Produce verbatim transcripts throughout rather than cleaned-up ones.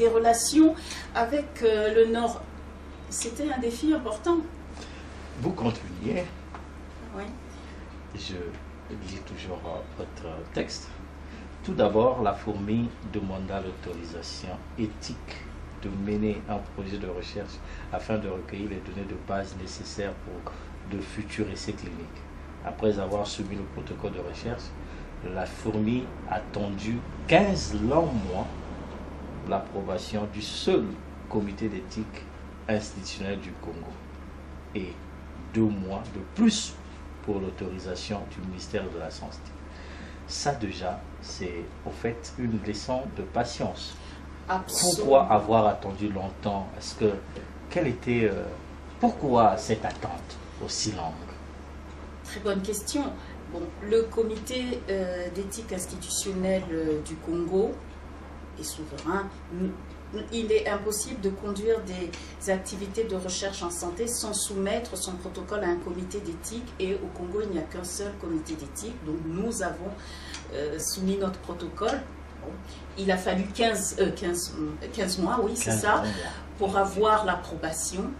des relations avec euh, le Nord. C'était un défi important. Vous continuez. Oui. Je lis toujours votre texte. Tout d'abord, la fourmi demanda l'autorisation éthique de mener un projet de recherche afin de recueillir les données de base nécessaires pour de futurs essais cliniques. Après avoir soumis le protocole de recherche, la fourmi a attendu quinze longs mois l'approbation du seul comité d'éthique institutionnel du Congo et deux mois de plus pour l'autorisation du ministère de la Santé. Ça déjà, c'est au fait une leçon de patience. Absolument. Pourquoi avoir attendu longtemps? Est-ce que, quelle était, euh, pourquoi cette attente aussi longue? Très bonne question. Bon, le comité euh, d'éthique institutionnelle euh, du Congo est souverain. Il est impossible de conduire des activités de recherche en santé sans soumettre son protocole à un comité d'éthique. Et au Congo, il n'y a qu'un seul comité d'éthique. Donc nous avons euh, soumis notre protocole. Il a fallu quinze, euh, quinze, quinze mois, oui, c'est ça, pour avoir l'approbation.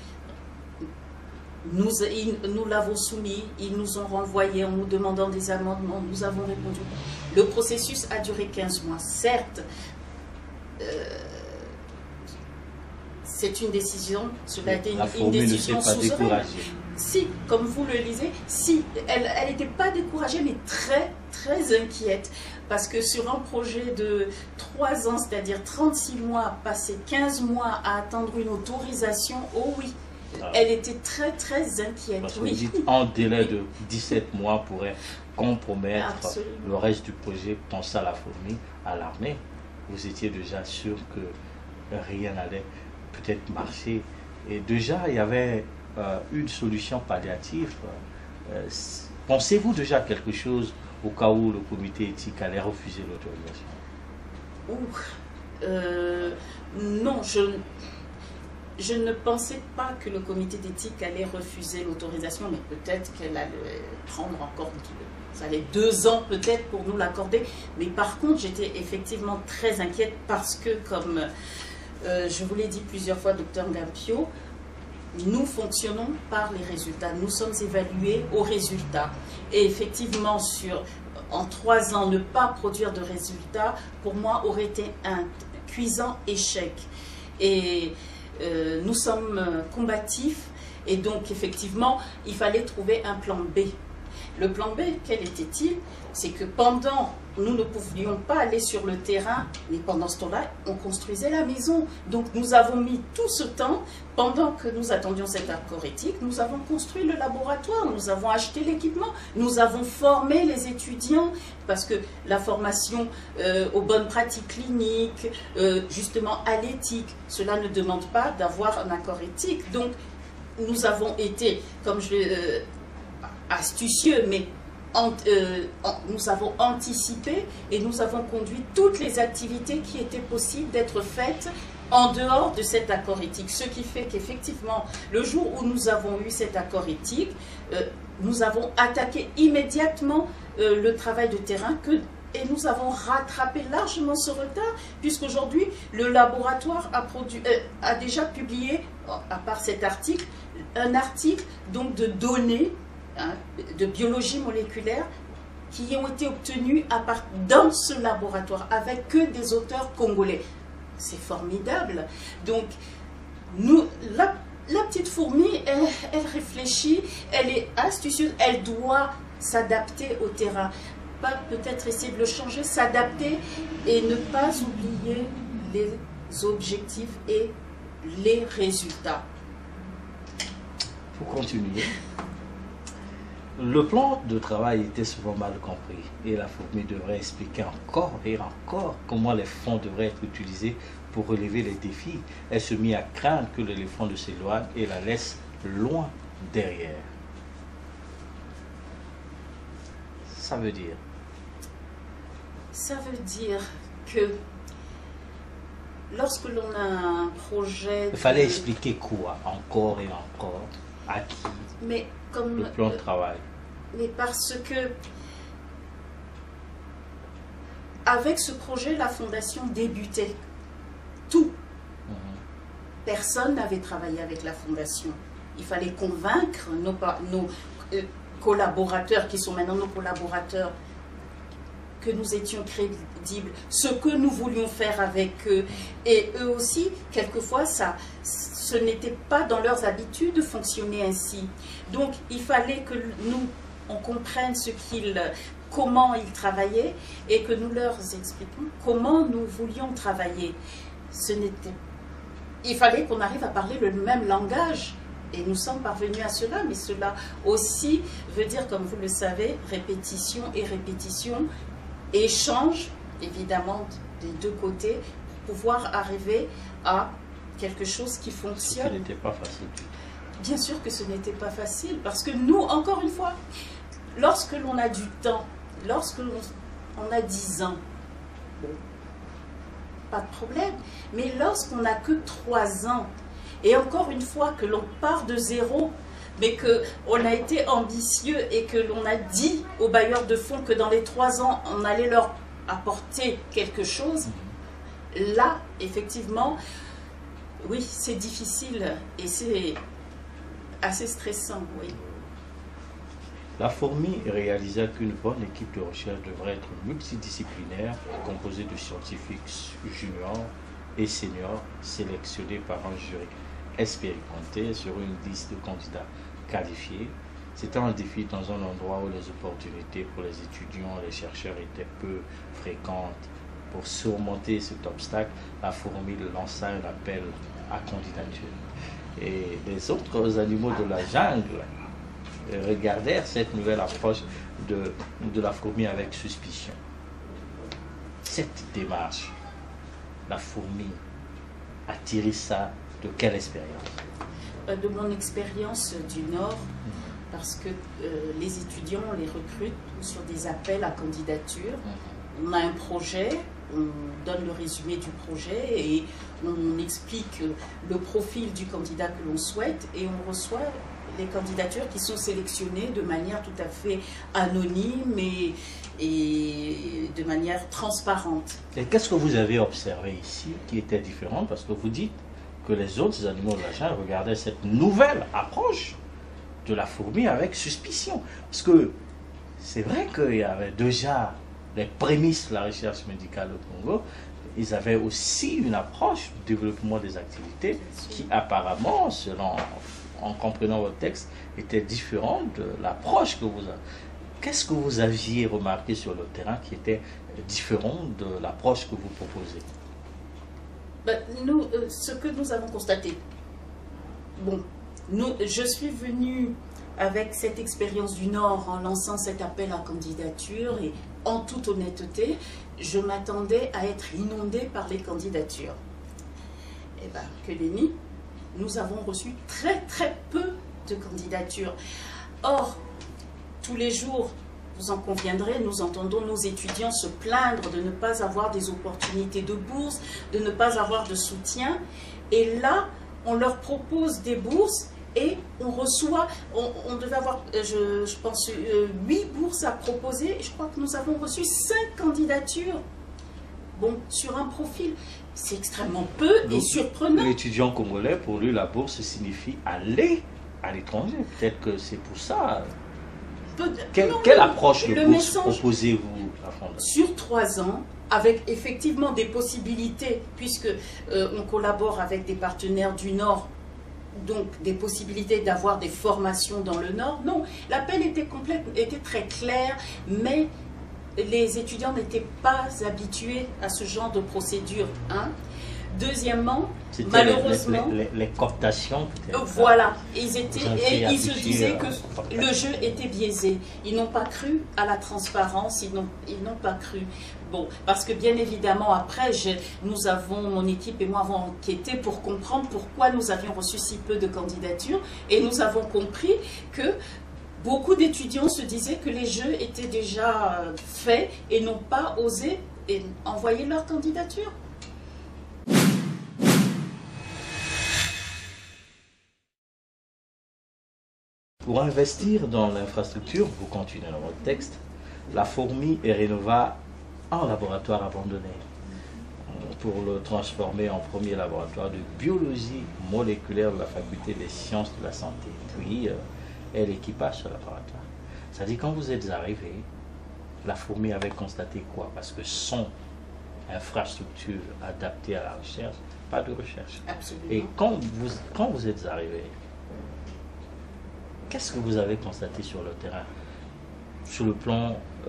Nous, nous l'avons soumis, ils nous ont renvoyé en nous demandant des amendements, nous avons répondu. Le processus a duré quinze mois. Certes, euh, c'est une décision, cela a été une, une décision souveraine. Si, comme vous le lisez, si, elle n'était pas découragée, mais très, très inquiète. Parce que sur un projet de trois ans, c'est-à-dire trente-six mois, passer quinze mois à attendre une autorisation, oh oui, ah. Elle était très, très inquiète. Parce que oui. vous dites un délai de dix-sept mois pourrait compromettre Absolument. Le reste du projet, pensez à la fourmi, à l'armée. Vous étiez déjà sûr que rien n'allait peut-être marcher. Et déjà, il y avait euh, une solution palliative. Euh, Pensez-vous déjà quelque chose au cas où le comité éthique allait refuser l'autorisation? euh, Non, je, je ne pensais pas que le comité d'éthique allait refuser l'autorisation, mais peut-être qu'elle allait prendre encore, ça allait deux ans peut-être pour nous l'accorder. Mais par contre, j'étais effectivement très inquiète parce que, comme euh, je vous l'ai dit plusieurs fois, docteur Ngampio, nous fonctionnons par les résultats. Nous sommes évalués aux résultats. Et effectivement, sur, en trois ans, ne pas produire de résultats, pour moi, aurait été un cuisant échec. Et euh, nous sommes combatifs. Et donc, effectivement, il fallait trouver un plan B. Le plan B, quel était-il? C'est que pendant, nous ne pouvions pas aller sur le terrain, mais pendant ce temps-là, on construisait la maison. Donc nous avons mis tout ce temps, pendant que nous attendions cet accord éthique, nous avons construit le laboratoire, nous avons acheté l'équipement, nous avons formé les étudiants, parce que la formation euh, aux bonnes pratiques cliniques, euh, justement à l'éthique, cela ne demande pas d'avoir un accord éthique. Donc nous avons été, comme je l'ai... Euh, astucieux, mais en, euh, en, nous avons anticipé et nous avons conduit toutes les activités qui étaient possibles d'être faites en dehors de cet accord éthique. Ce qui fait qu'effectivement, le jour où nous avons eu cet accord éthique, euh, nous avons attaqué immédiatement euh, le travail de terrain que, et nous avons rattrapé largement ce retard, puisqu'aujourd'hui, le laboratoire a, produit, euh, a déjà publié, à part cet article, un article donc de données de biologie moléculaire qui ont été obtenus à part, dans ce laboratoire avec que des auteurs congolais. C'est formidable. Donc, nous, la, la petite fourmi, elle, elle réfléchit, elle est astucieuse, elle doit s'adapter au terrain. Pas peut-être essayer de le changer, s'adapter et ne pas oublier les objectifs et les résultats. Pour continuer. Le plan de travail était souvent mal compris et la fourmi devrait expliquer encore et encore comment les fonds devraient être utilisés pour relever les défis. Elle se mit à craindre que l'éléphant ne s'éloigne et la laisse loin derrière. Ça veut dire? Ça veut dire que lorsque l'on a un projet... Il fallait de... expliquer quoi? Encore et encore? À qui? Mais comme... Le plan de travail. Mais parce que avec ce projet, la fondation débutait. Tout personne n'avait travaillé avec la Fondation. Il fallait convaincre nos, nos euh, collaborateurs, qui sont maintenant nos collaborateurs, que nous étions crédibles, ce que nous voulions faire avec eux. Et eux aussi, quelquefois, ça, ce n'était pas dans leurs habitudes de fonctionner ainsi. Donc, il fallait que nous, on comprenne ce qu'ils, comment ils travaillaient et que nous leur expliquions comment nous voulions travailler. Ce n'était, il fallait qu'on arrive à parler le même langage. Et nous sommes parvenus à cela, mais cela aussi veut dire, comme vous le savez, répétition et répétition, échange, évidemment, des deux côtés, pour pouvoir arriver à quelque chose qui fonctionne. Ce n'était pas facile. Bien sûr que ce n'était pas facile, parce que nous, encore une fois, lorsque l'on a du temps, lorsque l'on on a dix ans, bon, pas de problème, mais lorsqu'on n'a que trois ans, et encore une fois que l'on part de zéro, mais qu'on a été ambitieux et que l'on a dit aux bailleurs de fonds que dans les trois ans, on allait leur apporter quelque chose, là, effectivement, oui, c'est difficile et c'est assez stressant, oui. La fourmi réalisa qu'une bonne équipe de recherche devrait être multidisciplinaire, composée de scientifiques juniors et seniors sélectionnés par un jury expérimenté sur une liste de candidats qualifiés. C'était un défi dans un endroit où les opportunités pour les étudiants et les chercheurs étaient peu fréquentes. Pour surmonter cet obstacle, la fourmi lança un appel à candidature. Et les autres animaux de la jungle regardèrent cette nouvelle approche de, de la fourmi avec suspicion. Cette démarche, la fourmi a tiré ça de quelle expérience? De mon expérience du Nord, parce que euh, les étudiants, on les recrute sur des appels à candidature. On a un projet, on donne le résumé du projet et on explique le profil du candidat que l'on souhaite et on reçoit les candidatures qui sont sélectionnées de manière tout à fait anonyme et, et de manière transparente. Et qu'est-ce que vous avez observé ici qui était différent? Parce que vous dites que les autres animaux de la jungle regardaient cette nouvelle approche de la fourmi avec suspicion. Parce que c'est vrai qu'il y avait déjà les prémices de la recherche médicale au Congo. Ils avaient aussi une approche du développement des activités qui apparemment, selon, en comprenant votre texte, était différente de l'approche que vous avez. Qu'est-ce que vous aviez remarqué sur le terrain qui était différent de l'approche que vous proposez? Ben, nous, euh, ce que nous avons constaté, bon, nous, je suis venue avec cette expérience du Nord en lançant cet appel à candidature et en toute honnêteté, je m'attendais à être inondée par les candidatures. Eh bien, que nenni, nous avons reçu très très peu de candidatures. Or, tous les jours, vous en conviendrez, nous entendons nos étudiants se plaindre de ne pas avoir des opportunités de bourse, de ne pas avoir de soutien. Et là, on leur propose des bourses et on reçoit, on, on devait avoir, je, je pense, huit bourses à proposer. Et je crois que nous avons reçu cinq candidatures. Bon, sur un profil, c'est extrêmement peu. Donc, et surprenant. L'étudiant congolais, pour lui, la bourse signifie aller à l'étranger. Peut-être que c'est pour ça. Quelle, non, quelle approche de bourse proposez-vous à Fondation? Sur trois ans, avec effectivement des possibilités, puisque euh, on collabore avec des partenaires du Nord, donc des possibilités d'avoir des formations dans le Nord. Non, l'appel était complète, était très clair, mais les étudiants n'étaient pas habitués à ce genre de procédure. Hein. Deuxièmement, malheureusement, les, les, les, les cooptations. Voilà, ils étaient et ils se disaient que le jeu était biaisé. Ils n'ont pas cru à la transparence, ils n'ont ils n'ont pas cru. Bon, parce que bien évidemment après, nous avons, mon équipe et moi avons enquêté pour comprendre pourquoi nous avions reçu si peu de candidatures et nous avons compris que beaucoup d'étudiants se disaient que les jeux étaient déjà faits et n'ont pas osé envoyer leur candidature. Pour investir dans l'infrastructure, vous continuez dans votre texte, la fourmi rénova un laboratoire abandonné. pour le transformer en premier laboratoire de biologie moléculaire de la faculté des sciences de la santé. Puis, euh, elle équipa ce laboratoire. C'est-à-dire, quand vous êtes arrivé, la fourmi avait constaté quoi? Parce que son infrastructure adaptée à la recherche, pas de recherche. Absolument. Et quand vous, quand vous êtes arrivé, qu'est-ce que vous avez constaté sur le terrain, sur le plan euh,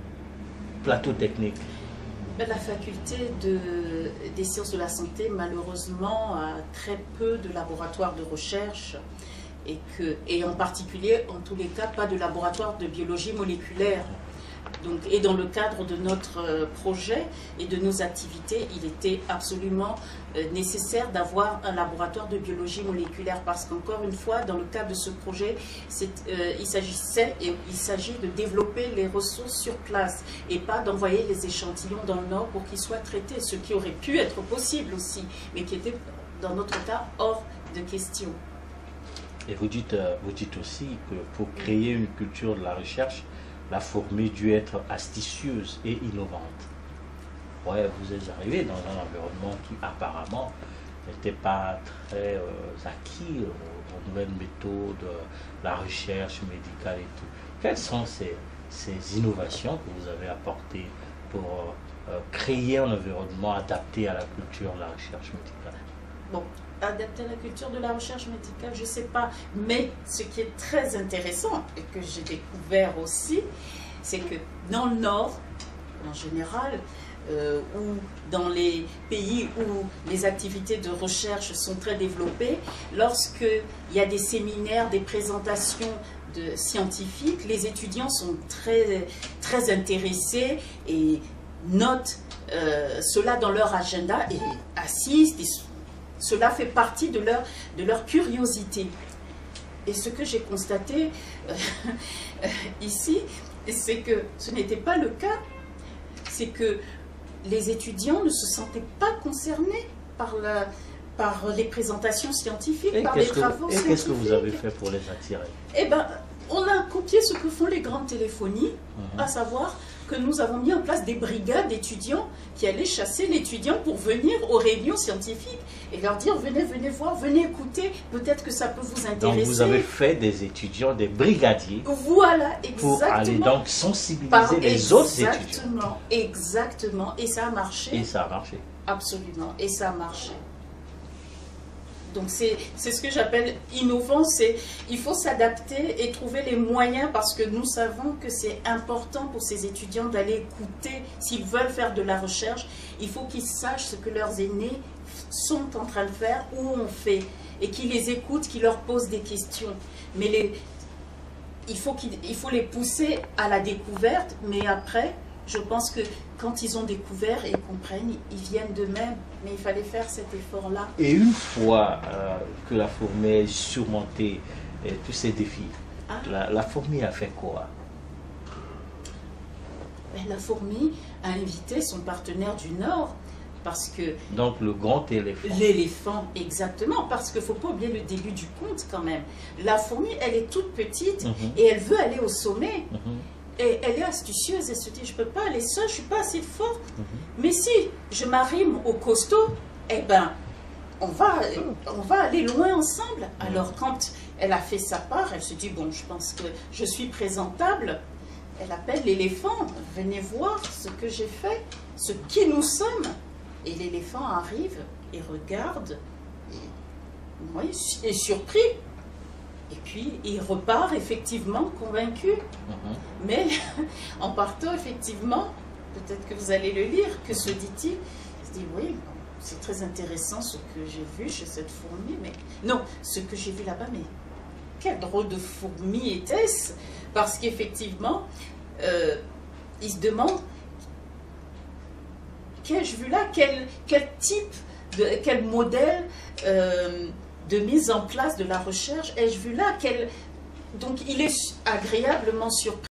plateau technique? La faculté de, des sciences de la santé, malheureusement, a très peu de laboratoires de recherche et, que, et en particulier, en tous les cas, pas de laboratoire de biologie moléculaire. Donc, et dans le cadre de notre projet et de nos activités, il était absolument nécessaire d'avoir un laboratoire de biologie moléculaire parce qu'encore une fois, dans le cadre de ce projet, euh, il s'agissait et il s'agit de développer les ressources sur place et pas d'envoyer les échantillons dans le Nord pour qu'ils soient traités, ce qui aurait pu être possible aussi, mais qui était dans notre cas hors de question. Et vous dites, vous dites aussi que pour créer une culture de la recherche, la fourmi dut être astucieuse et innovante. Ouais, vous êtes arrivé dans un environnement qui apparemment n'était pas très euh, acquis aux, aux nouvelles méthodes, la recherche médicale et tout. Quelles sont ces, ces innovations que vous avez apportées pour euh, créer un environnement adapté à la culture de la recherche médicale? Bon, adapter à la culture de la recherche médicale, je ne sais pas. Mais ce qui est très intéressant et que j'ai découvert aussi, c'est que dans le Nord, en général, euh, ou dans les pays où les activités de recherche sont très développées, lorsqu'il y a des séminaires, des présentations de scientifiques, les étudiants sont très, très intéressés et notent euh, cela dans leur agenda et assistent. Et cela fait partie de leur, de leur curiosité. Et ce que j'ai constaté euh, ici, c'est que ce n'était pas le cas. C'est que les étudiants ne se sentaient pas concernés par, la, par les présentations scientifiques, et par les travaux que, scientifiques. Et qu'est-ce que vous avez fait pour les attirer? Eh bien, on a copié ce que font les grandes téléphonies, mmh. à savoir que nous avons mis en place des brigades d'étudiants qui allaient chasser l'étudiant pour venir aux réunions scientifiques et leur dire venez, venez voir, venez écouter, peut-être que ça peut vous intéresser. Donc vous avez fait des étudiants, des brigadiers. Voilà, exactement. Pour aller donc sensibiliser Par, les autres étudiants. Exactement, exactement. Et ça a marché. Et ça a marché. Absolument, et ça a marché. Donc c'est ce que j'appelle innovant, c'est il faut s'adapter et trouver les moyens parce que nous savons que c'est important pour ces étudiants d'aller écouter, s'ils veulent faire de la recherche, il faut qu'ils sachent ce que leurs aînés sont en train de faire ou ont fait et qu'ils les écoutent, qu'ils leur posent des questions. Mais les, il, faut qu'il, il faut les pousser à la découverte, mais après, je pense que quand ils ont découvert et comprennent, ils viennent d'eux-mêmes. Mais il fallait faire cet effort-là. Et une fois euh, que la fourmi a surmonté euh, tous ces défis, ah. la, la fourmi a fait quoi? Ben, la fourmi a invité son partenaire du Nord. Parce que... Donc le grand éléphant. L'éléphant, exactement. Parce qu'il ne faut pas oublier le début du conte quand même. La fourmi, elle est toute petite mm-hmm. et elle veut aller au sommet. Mm-hmm. Et elle est astucieuse, elle se dit, je ne peux pas aller seule, je ne suis pas assez forte. Mm-hmm. Mais si je m'arrime au costaud, eh ben, on va, on va aller loin ensemble. Mm-hmm. Alors quand elle a fait sa part, elle se dit, bon, je pense que je suis présentable. Elle appelle l'éléphant, venez voir ce que j'ai fait, ce qui nous sommes. Et l'éléphant arrive et regarde, et, oui, est surpris. Et puis, il repart effectivement convaincu. Mm-hmm. Mais en partant, effectivement, peut-être que vous allez le lire, que se dit-il? Il se dit, oui, c'est très intéressant ce que j'ai vu chez cette fourmi, mais non, ce que j'ai vu là-bas, mais quel drôle de fourmi était-ce? Parce qu'effectivement, euh, il se demande, qu'ai-je vu là? Quel, quel type, de, quel modèle euh, de mise en place de la recherche ai-je vu là? Quel... Donc il est agréablement surpris.